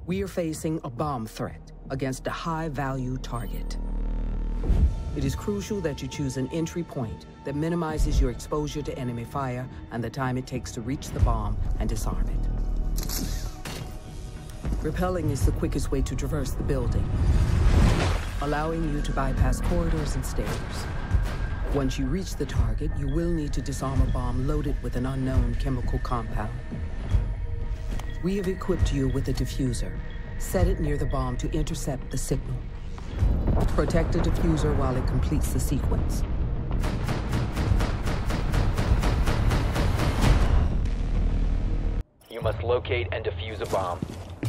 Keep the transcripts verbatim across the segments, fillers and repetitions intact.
We are facing a bomb threat against a high-value target. It is crucial that you choose an entry point that minimizes your exposure to enemy fire and the time it takes to reach the bomb and disarm it. Rappelling is the quickest way to traverse the building, allowing you to bypass corridors and stairs. Once you reach the target, you will need to disarm a bomb loaded with an unknown chemical compound. We have equipped you with a diffuser. Set it near the bomb to intercept the signal. Protect the diffuser while it completes the sequence. You must locate and defuse a bomb.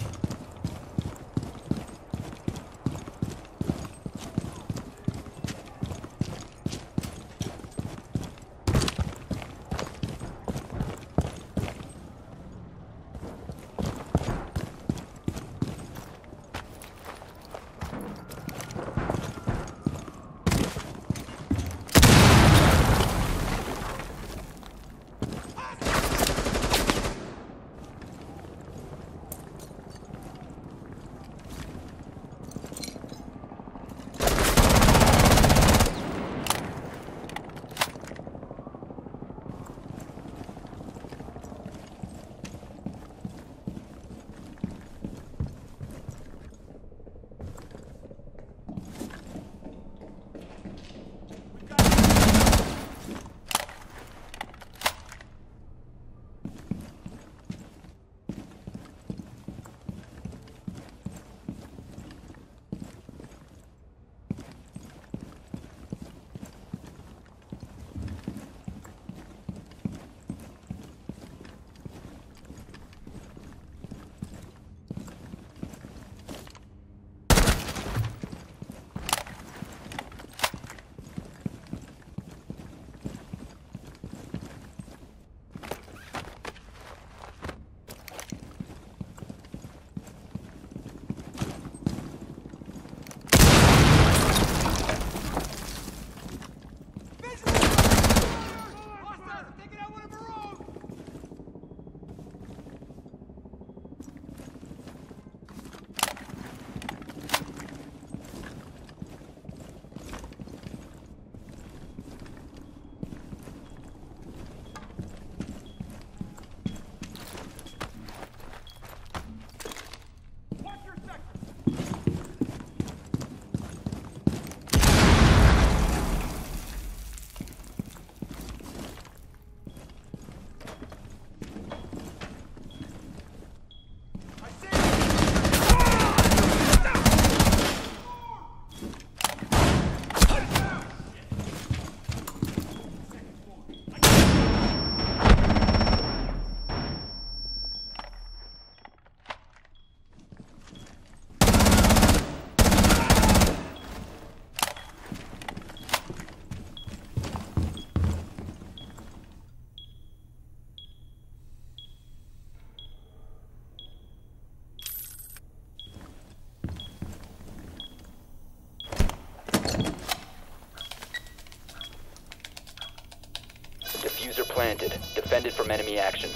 Diffuser planted. Defended from enemy action.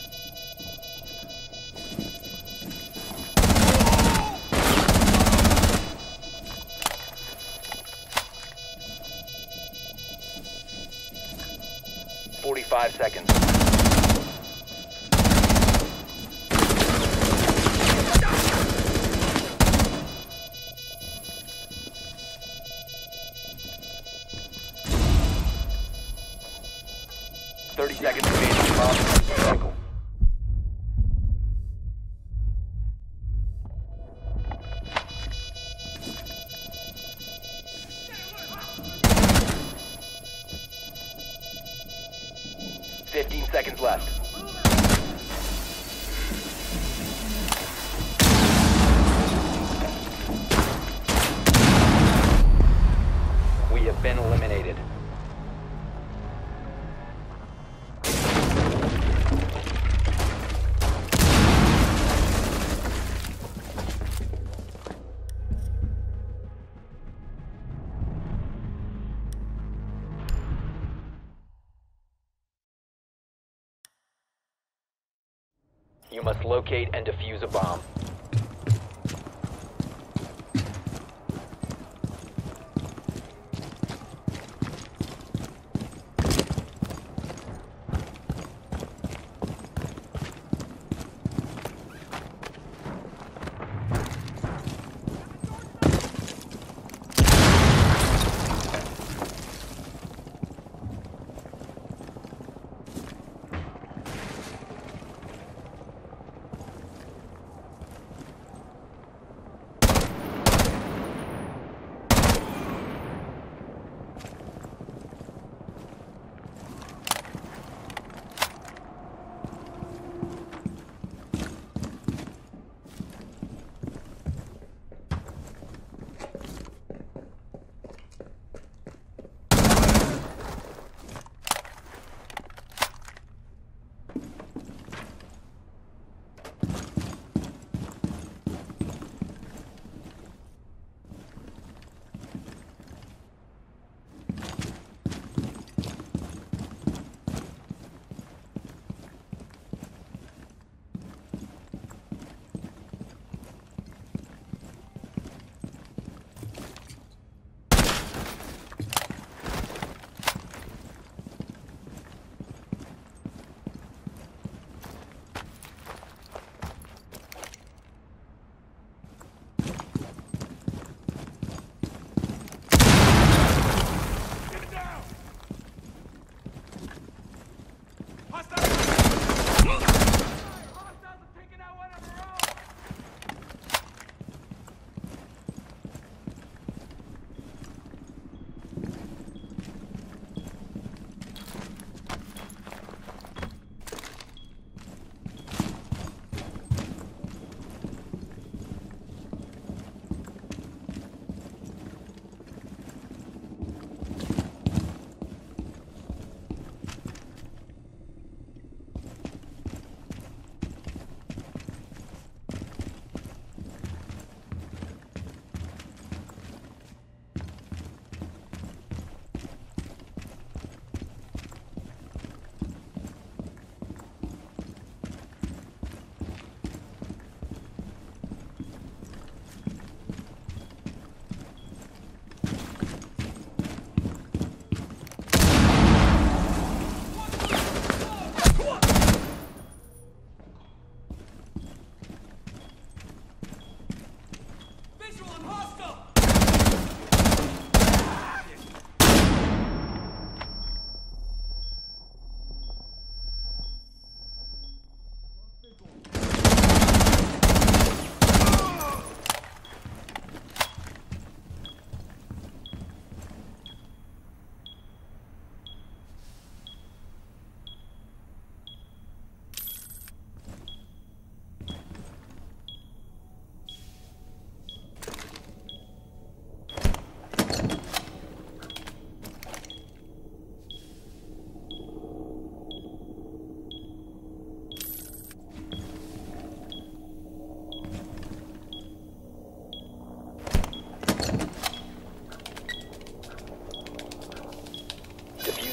Forty-five seconds. Thirty seconds remaining. Bomb cycle. Fifteen seconds left. We have been eliminated. You must locate and defuse a bomb.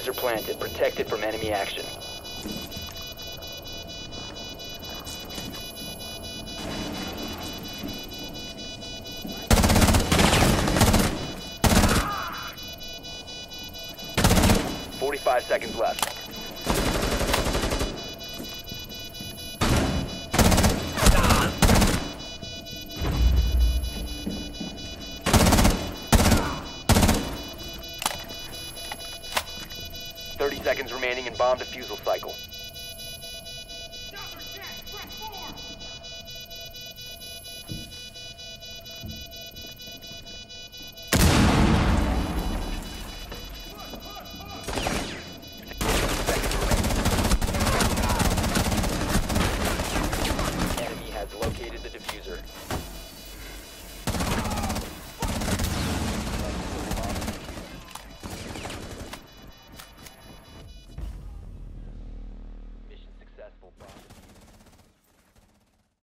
Bombs are planted. Protected from enemy action. Forty-five seconds left. Thirty seconds remaining in bomb defusal cycle.